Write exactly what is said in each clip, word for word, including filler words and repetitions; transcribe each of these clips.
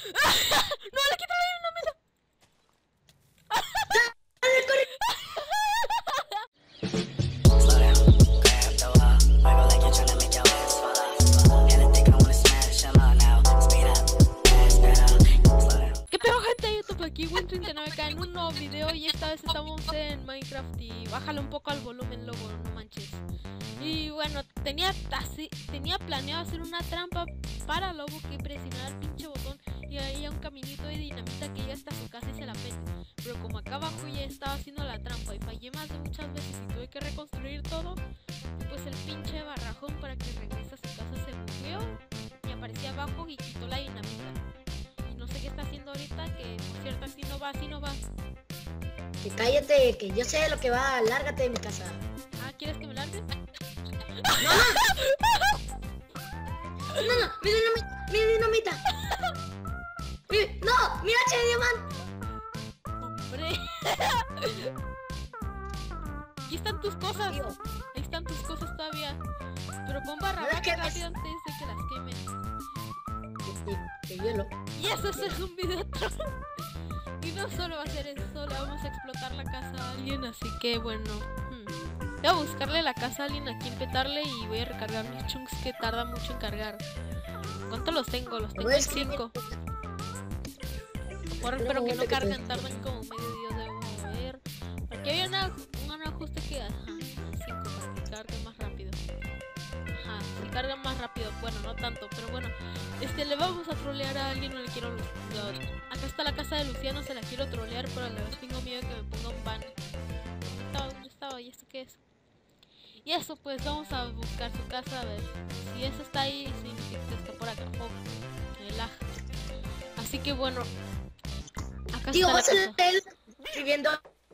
¡No, le quito la dinamita! ¿Qué pedo, gente de YouTube? Aquí Win treinta y nueve K en un nuevo video y esta vez estamos en Minecraft y bájale un poco al volumen, lobo, no manches. Y bueno, tenía así, tenía planeado hacer una trampa para Lobo que presionara el pinche botón y había un caminito de dinamita que llega hasta su casa y se la pete. Pero como acá abajo ya estaba haciendo la trampa y fallé más de muchas veces y tuve que reconstruir todo, pues el pinche barrajón para que regrese a su casa se bugueó y aparecía abajo y quitó la dinamita. Y no sé qué está haciendo ahorita, que por cierto así no va, así no va. Que cállate, que yo sé lo que va, lárgate de mi casa. Ah, ¿quieres que me largue? No, no, no, mi dinamita, mi dinamita. Mi, no, mi hacha de diamante. Hombre. Aquí están tus cosas. Tío. Ahí están tus cosas todavía. Pero pon barra No las baja quemes. rápido antes de que las quemen. De, de hielo. Y eso es un video troll. Y no solo va a ser eso, le vamos a explotar la casa a alguien, así que bueno. Hmm. Voy a buscarle la casa a alguien a quien petarle y voy a recargar mis chunks que tarda mucho en cargar. ¿Cuántos los tengo? Los tengo en cinco. Por, pero que no cargan, tardan como medio día de ver. Aquí había una, un ajuste que ajá, cinco para que cargue más rápido. Ajá, si cargan más rápido, bueno, no tanto, pero bueno. Este, le vamos a trolear a alguien, no le quiero... Lo, acá está la casa de Luciano, se la quiero trolear, pero a la vez tengo miedo de que me ponga un ban. ¿Dónde estaba? ¿Dónde estaba? ¿Y esto qué es? Y eso, pues vamos a buscar su casa, a ver. Si eso está ahí, significa que está por acá. Oh, el lag. Así que bueno. Acá Tío, está vas la a casa. estar escribiendo.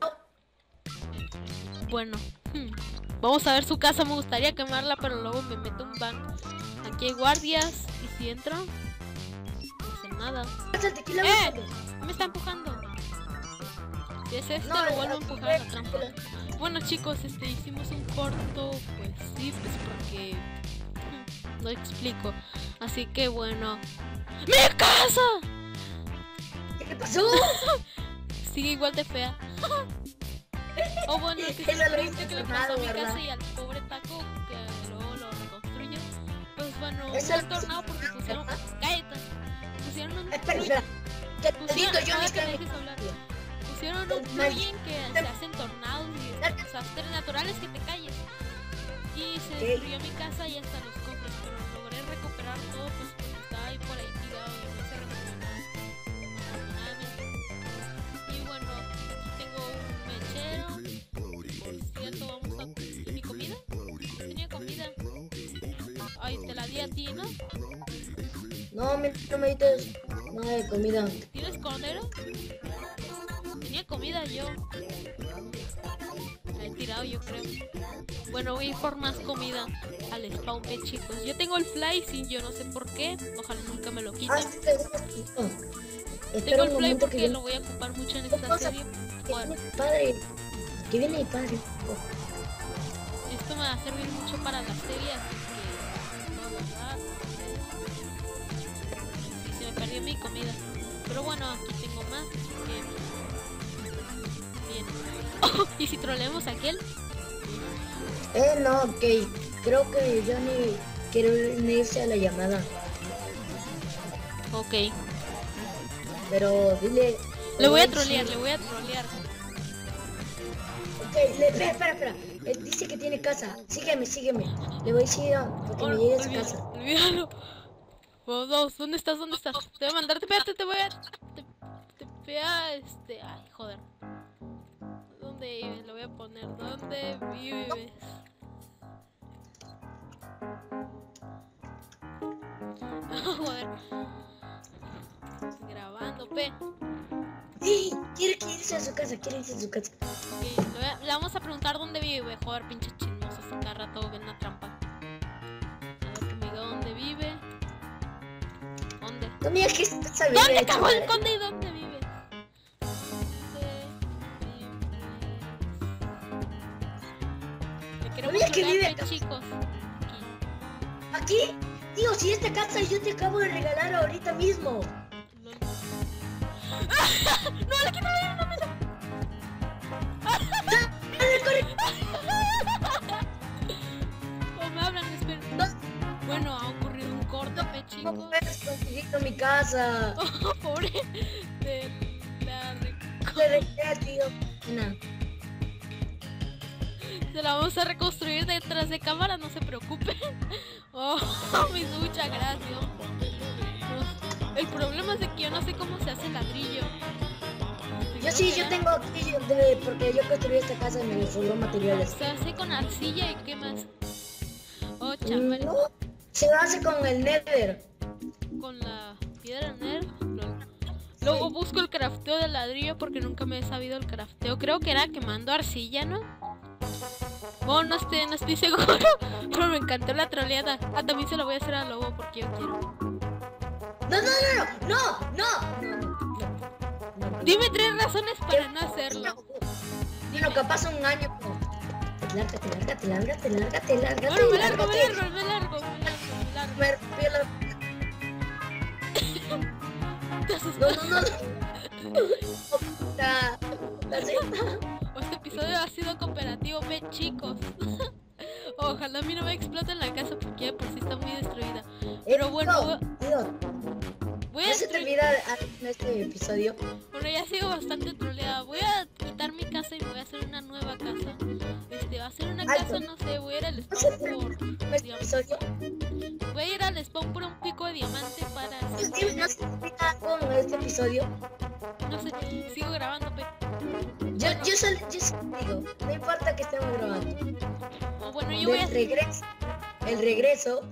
Bueno, hmm. Vamos a ver su casa, me gustaría quemarla, pero luego me meto un ban. Aquí hay guardias, y si entro, no hace nada. ¡Eh! Me está empujando. Si es este, No, lo vuelvo a no, empujar a la trampa. Bueno, chicos, este, hicimos un corto, pues sí, pues porque... hmm, lo explico. Así que bueno... ¡Mi casa! ¿Qué pasó? Sigue igual de fea. O bueno, que se Eso lo pregunte hice qué le pasó a mi ¿verdad? casa y al pobre Taco que luego lo reconstruye. Pues bueno, Eso fue un lo hice tornado porque pusieron... ¡Cállate! Pusieron un... Espera, espera. Que te Pusieron... edito yo a ver mis que me cambios. dejes hablar. Pusieron un plugin que se hacen tornados y desastres naturales, que te calles. Y se Okay. destruyó mi casa y hasta los cofres, pero logré recuperar todo pues porque estaba ahí por ahí tirado y no se recuperó nada. Afortunadamente. Y bueno, aquí tengo un mechero. Por cierto, vamos a... ¿Y mi comida? Tenía comida. Ay, te la di a ti, ¿no? No, mi, no me dices nada de comida. ¿Tienes cordero? Tenía comida yo. La he tirado yo creo. Bueno, voy a ir por más comida al spawn pet, chicos. Yo tengo el fly sin yo no sé por qué. Ojalá nunca me lo Ah, quiten. sí, te gusta. Espera Tengo un el fly momento porque que lo voy a ocupar mucho en ¿Qué esta pasa? serie. Que Bueno, viene mi padre. Que viene mi padre. Oh. esto me va a servir mucho para la serie, así que voy a guardar. Sí, se me perdió mi comida. Pero bueno, aquí tengo más, así que... Bien. Oh, ¿y si troleamos a aquel? Eh, no, ok. Creo que yo ni quiero unirse a la llamada. Ok. Pero dile. Le voy a sí. trolear, le voy a trolear. Ok, le, espera, espera, espera. Él dice que tiene casa. Sígueme, sígueme. Le voy a decir para que me llegue a su Olvídalo, casa. olvídalo. Vamos, vamos, ¿dónde estás? ¿Dónde estás? Te voy a mandar, espérate, te voy a... Te, te voy a, este... Ay, joder. ¿Dónde vives? Lo voy a poner. ¿Dónde vives? Joder. Grabando, pe. Sí, quiere que irse a su casa, quiere irse a su casa. Okay, le, voy a- le vamos a preguntar dónde vive. Joder, pinche chismoso. Se cada rato ven una trampa. A ver que me diga dónde vive. ¿Dónde? No me digas que estás a vivir ¿Dónde de cagó el madre. conde y dónde vives? ¿Dónde vives? Le queremos Mira que trolear, vive pe, acá. chicos. Aquí. ¿Aquí? Tío, si esta casa yo te acabo de regalar ahorita mismo. Lol. ¡No, le quito la dinamita! Oh, me hablan, espera. No. Bueno, ha ocurrido un corte, pe, chicos. No puedes conseguir mi casa. Oh, pobre de la Te dejé, tío. No. Se la vamos a reconstruir detrás de cámara, no se preocupen. Oh, mis muchas gracias. El problema es de que yo no sé cómo se hace el ladrillo. Yo sí, yo tengo aquí, de, porque yo construí esta casa y me sobró materiales. Se hace con arcilla y qué más. Oh, chaval. No, se hace con el nether. Con la piedra nether. Luego busco el crafteo del ladrillo porque nunca me he sabido el crafteo. Creo que era quemando arcilla, ¿no? Oh, no estoy, no estoy seguro. Pero me encantó la troleada. Ah, también se lo voy a hacer a Lobo porque yo quiero. No, no, no, no, no, no, no. Dime tres razones para no hacerlo. Bueno, capaz un año. Lárgate, lárgate, lárgate, lárgate, lárgate. Bueno, me largo, me largo, me largo, me largo, me rompió la... ¿Te asustas? No, no, no. La, la cinta. Este episodio ha sido cooperativo, ve, chicos. Ojalá a mí no me exploten la casa porque ya por sí está muy destruida. Pero bueno, tío, voy a ¿no se te olvida en este episodio? Bueno, ya sigo bastante troleada. Voy a quitar mi casa y me voy a hacer una nueva casa. Este, va a ser una casa, no sé, voy a ir al spawn por este episodio. Voy a ir al spawn por un pico de diamante para hacer... Sí, ¿no se te olvida con este episodio? No sé, sigo grabando, pero... Yo, yo solo, yo solo digo, no importa que estemos grabando. O bueno, yo voy a... El regreso, el regreso.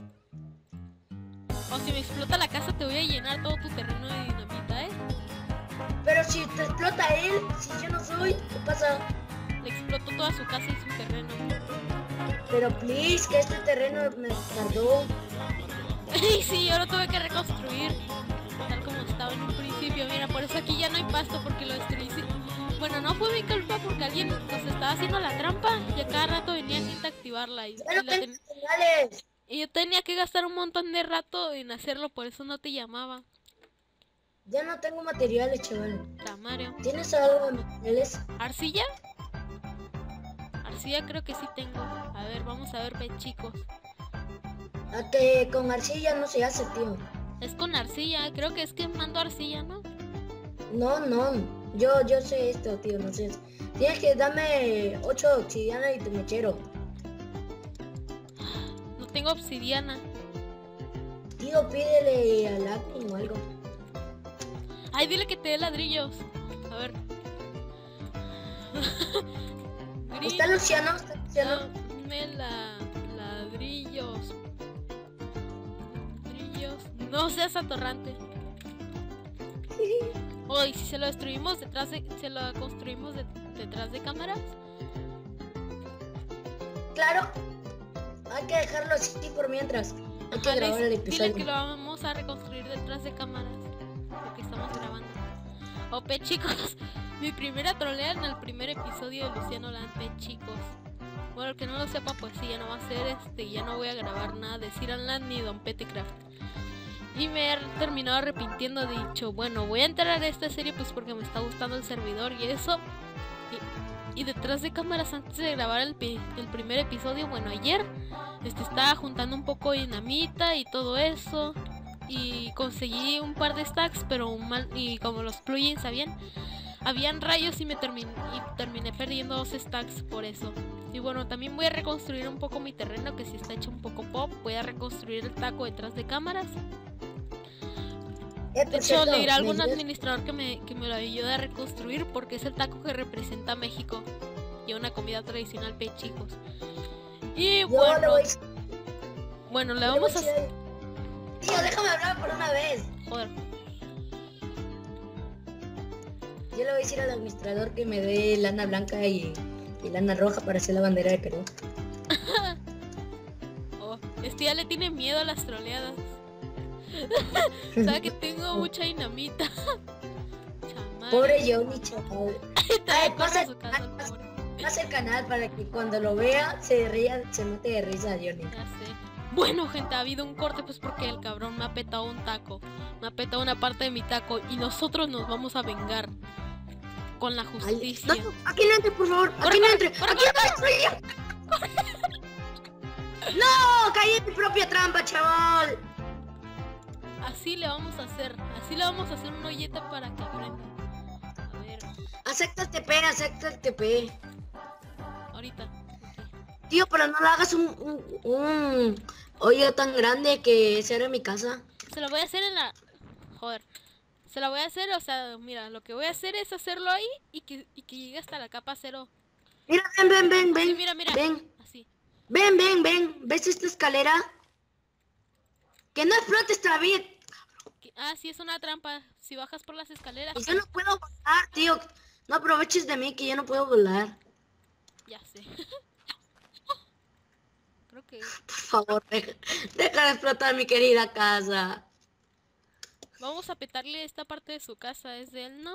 O si me explota la casa te voy a llenar todo tu terreno de dinamita, ¿eh? Pero si te explota él, si yo no soy, ¿qué pasa? Le explotó toda su casa y su terreno. Pero please, que este terreno me tardó. Y sí, yo lo tuve que reconstruir tal como estaba en un principio. Mira, por eso aquí ya no hay pasto porque lo destruí. Bueno, no fue mi culpa porque alguien nos estaba haciendo la trampa y a cada rato venía gente a activarla. Y, Pero y, la ten... y yo tenía que gastar un montón de rato en hacerlo, por eso no te llamaba. Ya no tengo materiales, chaval. Tamario. ¿Tienes algo de materiales? ¿Arcilla? Arcilla creo que sí tengo. A ver, vamos a ver, ve, chicos. A que con arcilla no se hace, tío. Es con arcilla, creo que es quemando arcilla, ¿no? No, no. Yo, yo sé esto, tío, no sé. Tienes que darme ocho obsidiana y tu mechero. No tengo obsidiana. Tío, pídele al admin o algo. Ay, dile que te dé ladrillos. A ver. ¿Está Luciano? ¿Está Luciano? Dame la... ladrillos. Ladrillos. No seas atorrante. Oh, y si se lo destruimos detrás de... Se lo construimos de, detrás de cámaras. Claro. Hay que dejarlo así por mientras. Hay que Ajá, grabar el episodio. Dile que lo vamos a reconstruir detrás de cámaras. Porque estamos grabando. Ope, chicos. Mi primera trolea en el primer episodio de Luciano Lampe, chicos. Bueno, el que no lo sepa, pues sí, ya no va a ser este. Ya no voy a grabar nada de Ciranland ni Don Petecraft. Y me he terminado arrepintiendo, de dicho, bueno, voy a entrar a esta serie pues porque me está gustando el servidor y eso. Y, y detrás de cámaras, antes de grabar el, el primer episodio, bueno, ayer este, estaba juntando un poco de dinamita y todo eso. Y conseguí un par de stacks, pero un mal, y como los plugins habían, habían rayos y me terminé, y terminé perdiendo dos stacks por eso. Y bueno, también voy a reconstruir un poco mi terreno, que si está hecho un poco pop. Voy a reconstruir el taco detrás de cámaras. Eh, De hecho, le diré a algún administrador que me, que me lo ayude a reconstruir, porque es el taco que representa a México y una comida tradicional, pe, chicos. Y bueno, voy... bueno, le vamos a... a... Tío, déjame hablar por una vez. Joder. Yo le voy a decir al administrador que me dé lana blanca y, y lana roja para hacer la bandera de Perú. Oh, este ya le tiene miedo a las troleadas. Sabe que tengo mucha dinamita. Chamán. Pobre Johnny, chaval. Ay, pasa, su casa, el pasa el canal para que cuando lo vea se ría, se mate de risa, Johnny. Ya sé. Bueno, gente, ha habido un corte pues porque el cabrón me ha petado un taco. Me ha petado una parte de mi taco y nosotros nos vamos a vengar con la justicia. Ay, no, aquí no entre, por favor. Corre, Aquí no corre, entre. corre, Aquí corre, no entre. No, caí en mi propia trampa, chaval. Así le vamos a hacer. Así le vamos a hacer un hoyete para que aprenda. A ver, Acepta el T P, acepta el T P. ahorita. Ok. Tío, pero no le hagas un, un, un hoyo tan grande que sea en mi casa. Se lo voy a hacer en la... Joder. Se la voy a hacer, o sea, mira, lo que voy a hacer es hacerlo ahí y que, y que llegue hasta la capa cero. Mira, ven, ven, ven, ven. Así, mira, mira. Ven, Así. ven, ven, ven. ¿Ves esta escalera? Que no explotes, David. Que- Ah, sí, es una trampa. Si bajas por las escaleras... Yo no puedo volar, tío. No aproveches de mí que yo no puedo volar. Ya sé. Creo que... Por favor, deja, deja de explotar mi querida casa. Vamos a petarle esta parte de su casa, es de él, ¿no?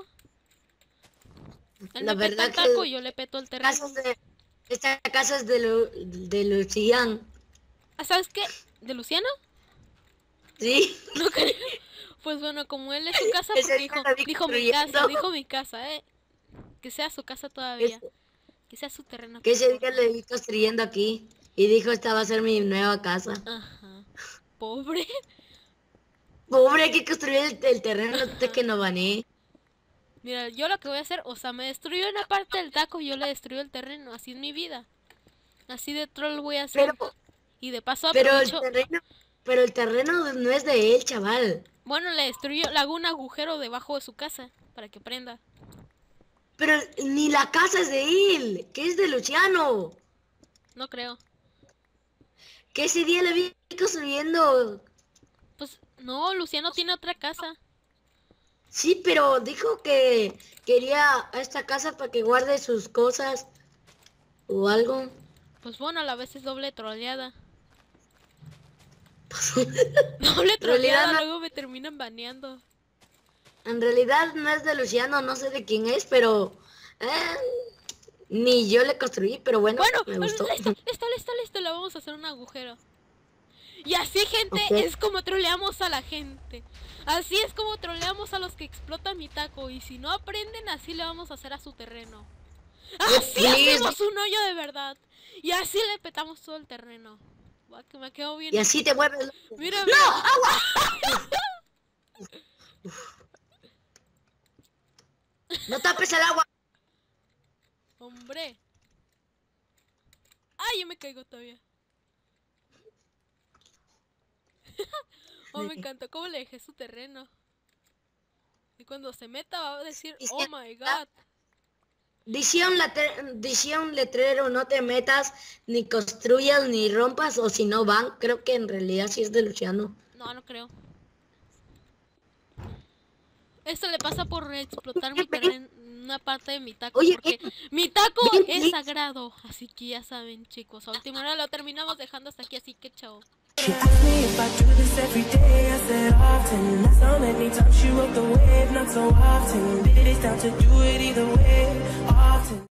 Él La me peta verdad el taco, que yo le peto el terreno. Casas de, esta casa es de, Lu, de Lucian. Ah, ¿sabes qué? ¿De Luciano? ¿Sí? No creo. Pues bueno, como él es su casa, Ese porque día dijo, la vi dijo mi construyendo. casa, dijo mi casa, eh. Que sea su casa todavía. Ese- Que sea su terreno. Que ese día le vi construyendo aquí. Y dijo, esta va a ser mi nueva casa. Ajá. Pobre. Pobre, hay que construir el, el terreno antes que no bané. Mira, yo lo que voy a hacer, o sea, me destruyó una parte del taco y yo le destruyo el terreno. Así es mi vida. Así de troll voy a hacer. Pero, Y de paso pero el aprovecho... terreno, pero el terreno no es de él, chaval. Bueno, le destruyo, le hago un agujero debajo de su casa para que prenda. Pero ni la casa es de él, que es de Luciano. No creo. Que ese día le vi construyendo. Pues no, Luciano tiene otra casa. Sí, pero dijo que quería esta casa para que guarde sus cosas o algo. Pues bueno, a la vez es doble troleada. Doble En realidad troleada, no- luego me terminan baneando. En realidad no es de Luciano, no sé de quién es, pero eh, ni yo le construí, pero bueno, Bueno, me gustó. listo, listo, listo, listo, le vamos a hacer un agujero. Y así, gente, Ok. es como troleamos a la gente. Así es como troleamos a los que explotan mi taco. Y si no aprenden, así le vamos a hacer a su terreno. Así Please. hacemos un hoyo de verdad. Y así le petamos todo el terreno. Va, que me quedo bien. Y así te vuelves loco. Mira, ¡No! mira. ¡Agua! No tapes el agua. Hombre. Ay, yo me caigo todavía. Oh, me encantó cómo le dejé su terreno. Y cuando se meta va a decir, Y si- oh my god. Decía un, letre- decía un letrero, no te metas, ni construyas, ni rompas, o si no van. Creo que en realidad sí es de Luciano. No, no creo. Esto le pasa por explotar mi terreno, una parte de mi taco. Oye, porque ven, mi taco ven, es ven. sagrado. Así que ya saben, chicos. A última hora lo terminamos dejando hasta aquí, así que chao. She asked me if I do this every day, I said often. That's how many times she rode the wave, not so often. But it is down to do it either way, often.